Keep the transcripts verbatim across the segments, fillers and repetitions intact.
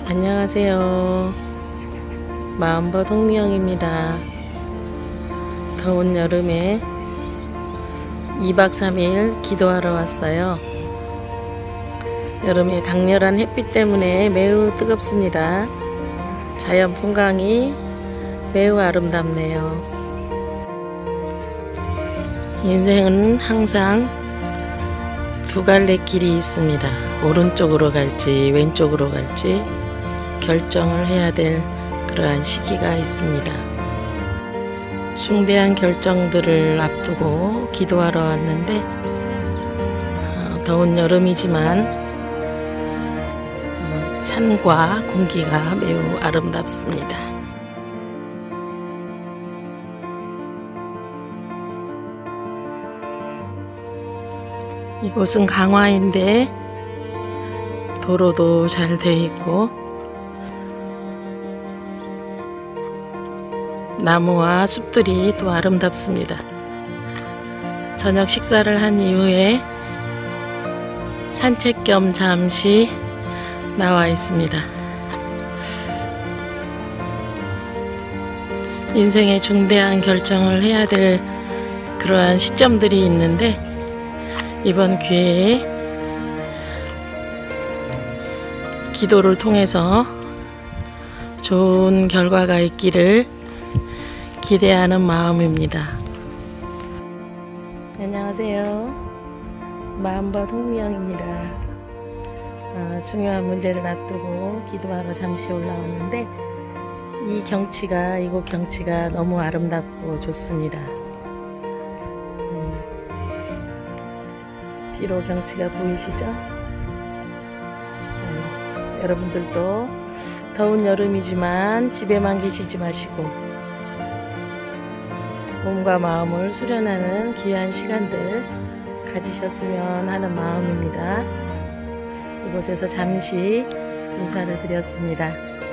안녕하세요. 마음벗 홍미영입니다. 더운 여름에 이 박 삼 일 기도하러 왔어요. 여름에 강렬한 햇빛 때문에 매우 뜨겁습니다. 자연 풍광이 매우 아름답네요. 인생은 항상 두 갈래 길이 있습니다. 오른쪽으로 갈지 왼쪽으로 갈지 결정을 해야 될 그러한 시기가 있습니다. 중대한 결정들을 앞두고 기도하러 왔는데 어, 더운 여름이지만 어, 산과 공기가 매우 아름답습니다. 이곳은 강화인데 도로도 잘 돼 있고 나무와 숲들이 또 아름답습니다. 저녁 식사를 한 이후에 산책 겸 잠시 나와 있습니다. 인생의 중대한 결정을 해야 될 그러한 시점들이 있는데 이번 기회에 기도를 통해서 좋은 결과가 있기를 기대하는 마음입니다. 안녕하세요. 마음벗 홍미영입니다. 어, 중요한 문제를 앞두고 기도하러 잠시 올라왔는데 이 경치가 이곳 경치가 너무 아름답고 좋습니다. 음, 뒤로 경치가 보이시죠? 음, 여러분들도 더운 여름이지만 집에만 계시지 마시고 몸과 마음을 수련하는 귀한 시간들 가지셨으면 하는 마음입니다. 이곳에서 잠시 인사를 드렸습니다.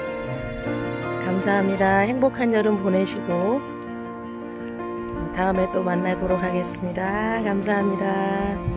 감사합니다. 행복한 여름 보내시고 다음에 또 만나도록 하겠습니다. 감사합니다.